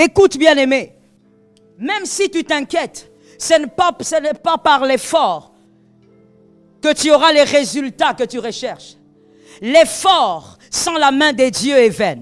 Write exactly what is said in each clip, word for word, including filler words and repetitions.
Écoute, bien-aimé, même si tu t'inquiètes, ce n'est pas, ce n'est pas par l'effort que tu auras les résultats que tu recherches. L'effort sans la main de Dieu est vain.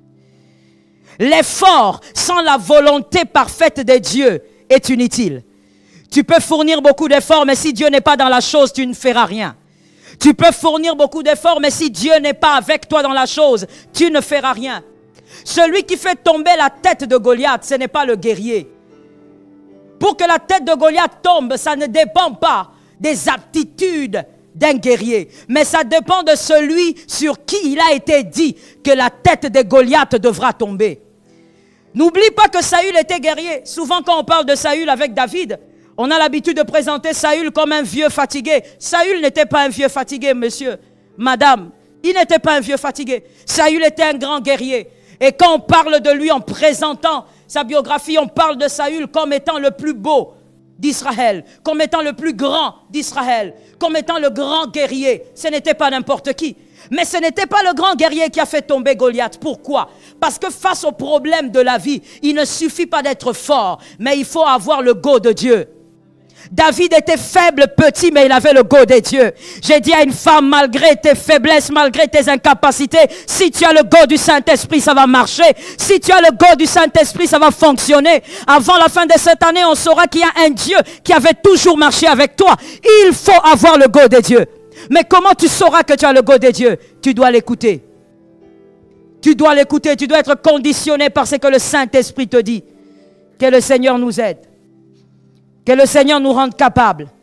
L'effort sans la volonté parfaite de Dieu est inutile. Tu peux fournir beaucoup d'efforts, mais si Dieu n'est pas dans la chose, tu ne feras rien. Tu peux fournir beaucoup d'efforts, mais si Dieu n'est pas avec toi dans la chose, tu ne feras rien. Celui qui fait tomber la tête de Goliath, ce n'est pas le guerrier. Pour que la tête de Goliath tombe, ça ne dépend pas des aptitudes d'un guerrier, mais ça dépend de celui sur qui il a été dit que la tête de Goliath devra tomber. N'oublie pas que Saül était guerrier. Souvent quand on parle de Saül avec David, on a l'habitude de présenter Saül comme un vieux fatigué. Saül n'était pas un vieux fatigué, monsieur, madame. Il n'était pas un vieux fatigué. Saül était un grand guerrier. Et quand on parle de lui en présentant sa biographie, on parle de Saül comme étant le plus beau d'Israël, comme étant le plus grand d'Israël, comme étant le grand guerrier. Ce n'était pas n'importe qui. Mais ce n'était pas le grand guerrier qui a fait tomber Goliath. Pourquoi? Parce que face aux problèmes de la vie, il ne suffit pas d'être fort, mais il faut avoir le go de Dieu. David était faible, petit, mais il avait le go de Dieu. J'ai dit à une femme, malgré tes faiblesses, malgré tes incapacités, si tu as le go du Saint-Esprit, ça va marcher. Si tu as le go du Saint-Esprit, ça va fonctionner. Avant la fin de cette année, on saura qu'il y a un Dieu qui avait toujours marché avec toi. Il faut avoir le go de Dieu. Mais comment tu sauras que tu as le go de Dieu? Tu dois l'écouter. Tu dois l'écouter, tu dois être conditionné par ce que le Saint-Esprit te dit. Que le Seigneur nous aide. Que le Seigneur nous rende capables